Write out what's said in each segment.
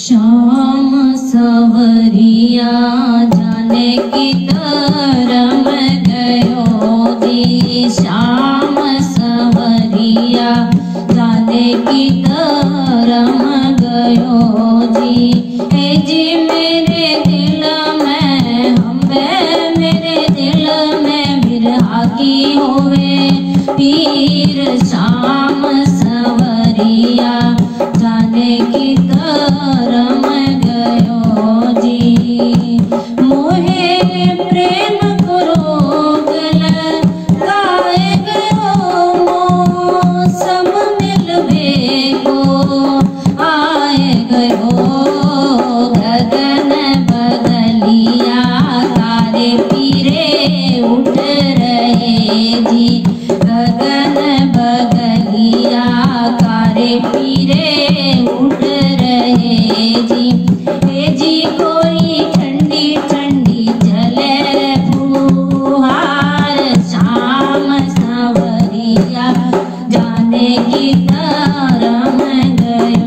श्याम सवरिया जाने की तरम गयो जी। श्याम सवरिया जाने की तरम गयो जी। हे जी मेरे दिल में हमें, मेरे दिल में बिरहा की होवे पीर। श्याम सवरिया जाने की तरम गयो जी। मोहे प्रेम रोग लगाए गयो, मौसम मिलवे को आए गयो। गगन बदलिया तारे पीरे उठ रहे जी। गगन बदलिया तारे पीरे उठ रहे जी। हे जी कोई ठंडी ठंडी चले फुहार। श्याम सवरिया जाने की तरम गयो।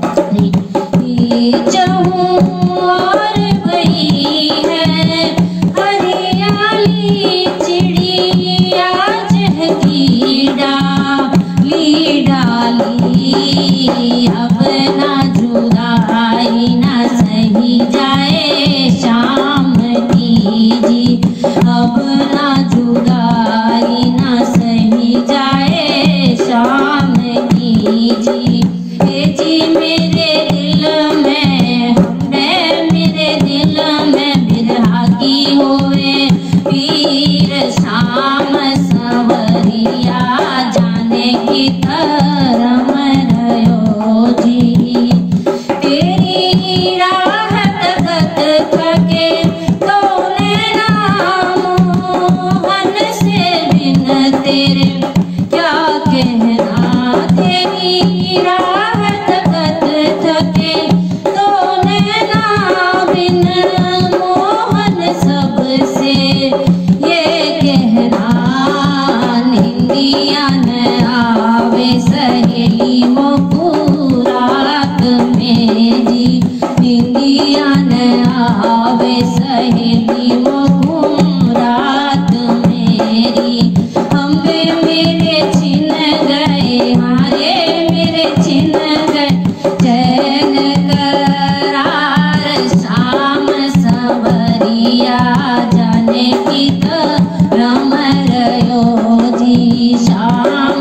और गई है हरियाली चिड़िया चहकी डाली डाली। अब ना जुदाई ना सही जाए शाम की जी। अब ना जुदाई ना सही जाए शाम की जी। हे जी मेरे दिल में हमें, मेरे दिल में बिरहा की होवे पीर। श्याम सवरिया जाने की तरम गयो जी। तेरी राह तकत थके तो नाम मोहन से बिन तेरे क्या कहना। तेरी राह तकत थके तो नैना बिन मोहन सबसे ये कहना। निंदिया न आवे सहेली मोकू रात में जी। निंदिया न आवे सहेली मोकू रात मेरी। अम्बे मेरे छिन गए, हारे मेरे छिन गए चैन करार। श्याम सवरिया जाने की तरम गयो जी। श्याम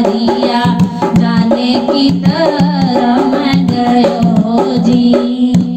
सवरिया जाने की तरम गयो जी।